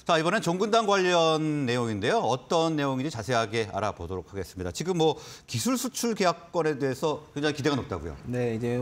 자, 이번엔 종근당 관련 내용인데요. 어떤 내용인지 자세하게 알아보도록 하겠습니다. 지금 뭐 기술 수출 계약권에 대해서 굉장히 기대가 높다고요. 네, 이제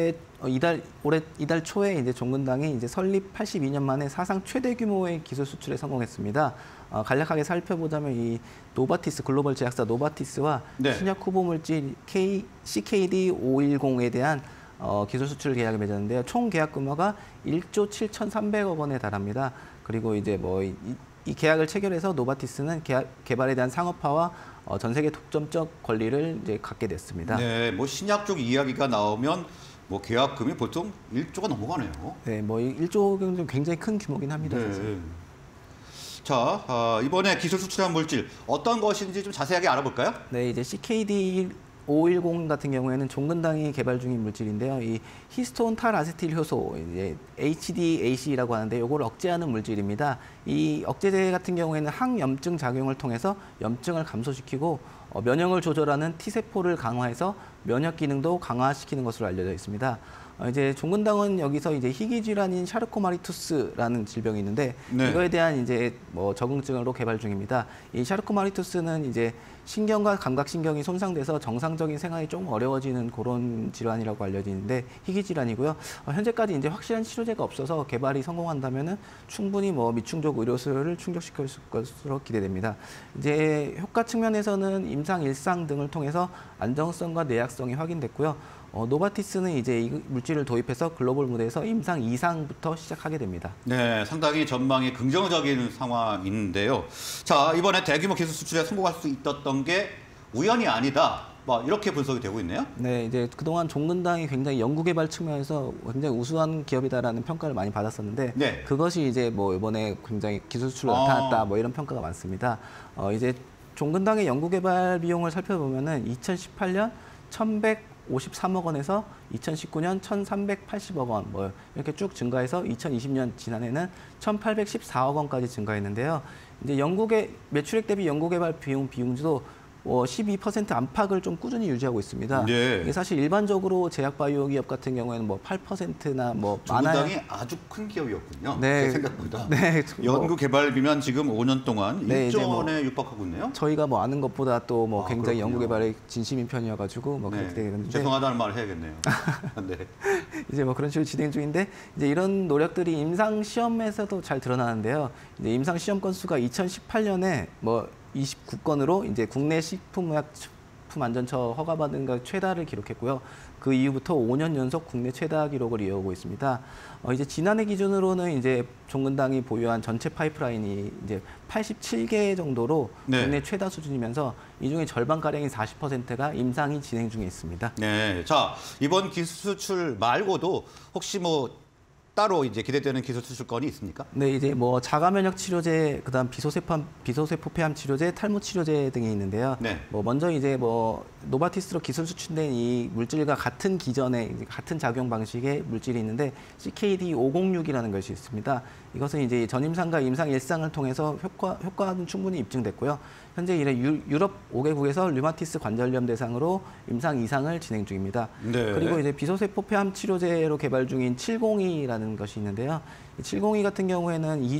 이달 초에 이제 종근당이 이제 설립 82년 만에 사상 최대 규모의 기술 수출에 성공했습니다. 간략하게 살펴보자면 이 노바티스 글로벌 제약사 노바티스와 신약 후보 물질 CKD510에 대한 기술 수출 계약을 맺었는데요. 총 계약 규모가 1조 7,300억 원에 달합니다. 그리고 이제 뭐 이 계약을 체결해서 노바티스는 개발에 대한 상업화와 전 세계 독점적 권리를 이제 갖게 됐습니다. 네, 뭐 신약 쪽 이야기가 나오면 뭐 계약금이 보통 1조가 넘어가네요. 네, 뭐 1조 정도 굉장히 큰 규모긴 합니다. 네. 자, 이번에 기술 수출한 물질 어떤 것인지 좀 자세하게 알아볼까요? 네, 이제 CKD510 같은 경우에는 종근당이 개발 중인 물질인데요. 이 히스톤 탈아세틸 효소, 이제 HDAC라고 하는데 이걸 억제하는 물질입니다. 이 억제제 같은 경우에는 항염증 작용을 통해서 염증을 감소시키고 면역을 조절하는 T세포를 강화해서 면역 기능도 강화시키는 것으로 알려져 있습니다. 이제 종근당은 여기서 이제 희귀 질환인 샤르코마리투스라는 질병이 있는데 이거에 대한 이제 뭐 적응증으로 개발 중입니다. 이 샤르코마리투스는 이제 신경과 감각신경이 손상돼서 정상적인 생활이 좀 어려워지는 그런 질환이라고 알려지는데 희귀 질환이고요. 현재까지 이제 확실한 치료제가 없어서 개발이 성공한다면은 충분히 뭐 미충족 의료 수요를 충족시킬 것으로 기대됩니다. 이제 효과 측면에서는 임상 일상 등을 통해서 안정성과 내약성이 확인됐고요. 노바티스는 이제 이 물질을 도입해서 글로벌 무대에서 임상 2상부터 시작하게 됩니다. 네, 상당히 전망이 긍정적인 상황인데요. 자, 이번에 대규모 기술 수출에 성공할 수 있었던 게 우연이 아니다. 뭐 이렇게 분석이 되고 있네요. 네, 이제 그동안 종근당이 굉장히 연구개발 측면에서 굉장히 우수한 기업이다라는 평가를 많이 받았었는데 그것이 이제 뭐 이번에 굉장히 기술 수출로 나타났다 뭐 이런 평가가 많습니다. 이제 종근당의 연구개발 비용을 살펴보면은 2018년 1,153억 원에서 2019년 1,380억 원, 뭐 이렇게 쭉 증가해서 2020년 지난해는 1,814억 원까지 증가했는데요. 이제 매출액 대비 연구개발 비용도 12% 안팎을 좀 꾸준히 유지하고 있습니다. 이게 사실 일반적으로 제약바이오 기업 같은 경우에는 뭐 8%나 뭐 종근당이 아주 큰 기업이었군요. 제 생각보다. 연구개발비면 지금 5년 동안 1조 원에 육박하고 있네요. 저희가 뭐 아는 것보다 또 뭐 굉장히 연구개발에 진심인 편이어가지고 뭐 그렇게 되는데 죄송하다는 말을 해야겠네요. 이제 뭐 그런 식으로 진행 중인데 이제 이런 노력들이 임상 시험에서도 잘 드러나는데요. 이제 임상 시험 건수가 2018년에 뭐 29건으로 이제 국내 식품의약품안전처 허가받은 것 최다를 기록했고요. 그 이후부터 5년 연속 국내 최다 기록을 이어오고 있습니다. 이제 지난해 기준으로는 이제 종근당이 보유한 전체 파이프라인이 이제 87개 정도로 국내 최다 수준이면서 이 중에 절반 가량인 40%가 임상이 진행 중에 있습니다. 네, 자 이번 기술 수출 말고도 혹시 뭐 따로 이제 기대되는 기술 수출권이 있습니까? 네, 이제 뭐 자가 면역 치료제, 그다음 비소세포 폐암 치료제, 탈모 치료제 등이 있는데요. 뭐 먼저 이제 뭐 노바티스로 기술 수출된 이 물질과 같은 기전의 같은 작용 방식의 물질이 있는데 CKD506이라는 것이 있습니다. 이것은 이제 전임상과 임상 1상을 통해서 효과는 충분히 입증됐고요. 현재 유럽 5개국에서 류마티스 관절염 대상으로 임상 2상을 진행 중입니다. 그리고 이제 비소세포 폐암 치료제로 개발 중인 702라는 것이 있는데요. 702 같은 경우에는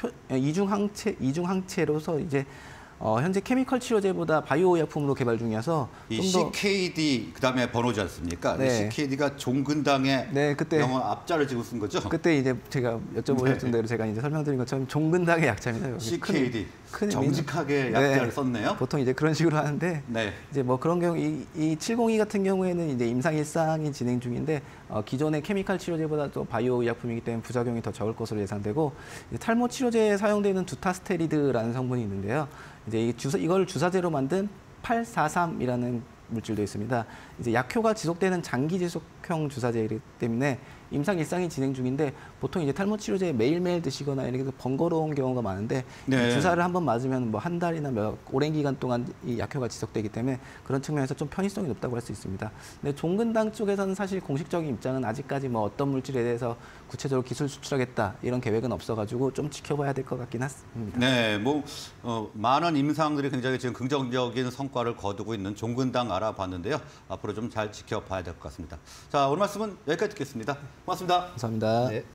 이중 항체로서 이제 현재 케미컬 치료제보다 바이오 약품으로 개발 중이어서 이 CKD 그다음에 번호지 않습니까? CKD가 종근당의 영어 앞자를 지고 쓴 거죠? 그때 이제 제가 여쭤보셨던 대로 제가 이제 설명드린 것처럼 종근당의 약자입니다. CKD 정직하게 약자를 썼네요. 보통 이제 그런 식으로 하는데 이제 뭐 그런 경우 이 702 같은 경우에는 이제 임상 1상이 진행 중인데 기존의 케미컬 치료제보다 또 바이오 의약품이기 때문에 부작용이 더 적을 것으로 예상되고 탈모 치료제에 사용되는 두타스테리드라는 성분이 있는데요. 이제 이걸 주사제로 만든 843이라는 물질도 있습니다. 이제 약효가 지속되는 장기 지속형 주사제이기 때문에 임상 1상이 진행 중인데 보통 이제 탈모 치료제 매일매일 드시거나 이렇게 번거로운 경우가 많은데 주사를 한번 맞으면 뭐 한 달이나 오랜 기간 동안 이 약효가 지속되기 때문에 그런 측면에서 좀 편의성이 높다고 할 수 있습니다. 근데 종근당 쪽에서는 사실 공식적인 입장은 아직까지 뭐 어떤 물질에 대해서 구체적으로 기술 수출하겠다 이런 계획은 없어가지고 좀 지켜봐야 될 것 같긴 합니다. 네, 뭐 많은 임상들이 굉장히 지금 긍정적인 성과를 거두고 있는 종근당 알아봤는데요. 앞으로 좀 잘 지켜봐야 될 것 같습니다. 자, 오늘 말씀은 여기까지 듣겠습니다. 고맙습니다. 감사합니다.